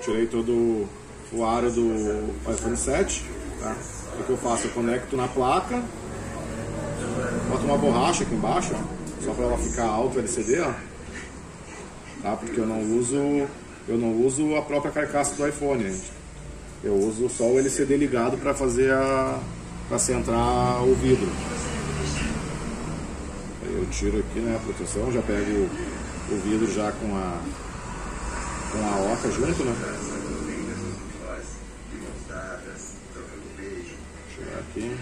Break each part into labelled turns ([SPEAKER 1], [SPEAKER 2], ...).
[SPEAKER 1] tirei todo o aro do iPhone 7, tá? O que eu faço? Eu conecto na placa, boto uma borracha aqui embaixo, ó, só para ela ficar alto o LCD, ó, tá? Porque eu não uso a própria carcaça do iPhone, gente. Eu uso só o LCD ligado para fazer para centrar o vidro. Aí eu tiro aqui, né, a proteção, já pego o vidro já com a oca junto, né? Tirar aqui.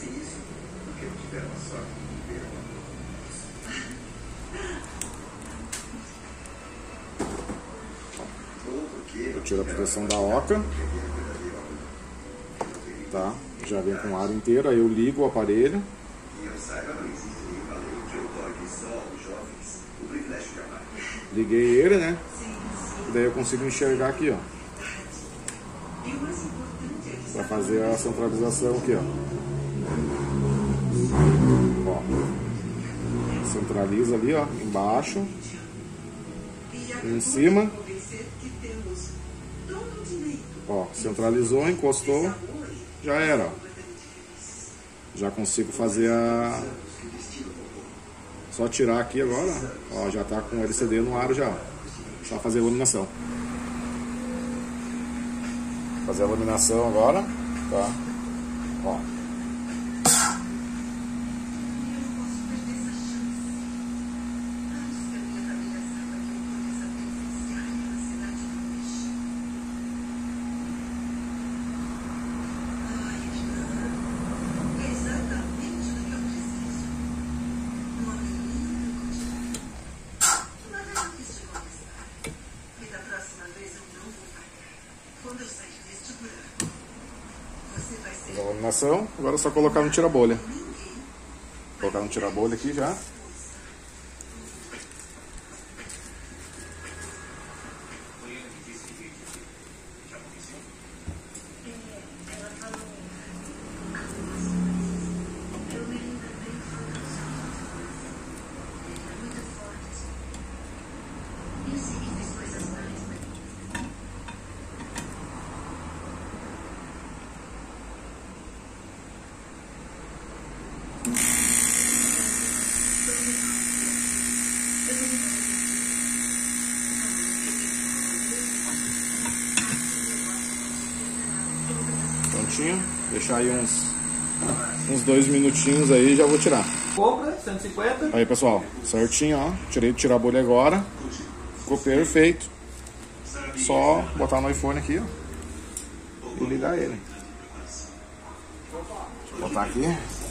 [SPEAKER 1] Eu tiro a proteção da oca, tá? Já vem com o aro inteiro, aí eu ligo o aparelho. Liguei ele, né? Daí eu consigo enxergar aqui, ó, para fazer a centralização aqui, ó. Centraliza ali, ó, embaixo, em cima, ó, centralizou, encostou, já era, ó. Já consigo fazer só tirar aqui agora, ó, já tá com o LCD no aro já, ó. Só fazer a iluminação. Fazer a iluminação agora, tá? Ó. Fiz a iluminação, agora é só colocar no tira-bolha. Colocar no tira-bolha aqui já. Prontinho, deixar aí uns 2 minutinhos aí e já vou tirar.
[SPEAKER 2] Compra, 150.
[SPEAKER 1] Aí pessoal, certinho, ó, tirei do tira-bolha agora, ficou perfeito. Só botar no iPhone aqui, ó, e ligar ele. Deixa eu botar aqui.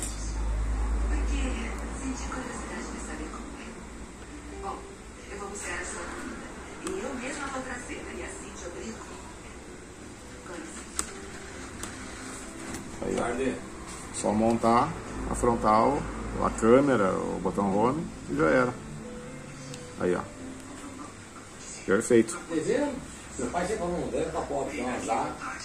[SPEAKER 1] Aí, só montar a frontal, a câmera, o botão home e já era. Aí, ó. Perfeito.
[SPEAKER 2] Seu pai sempre falou, deve estar pobre, dá um azar.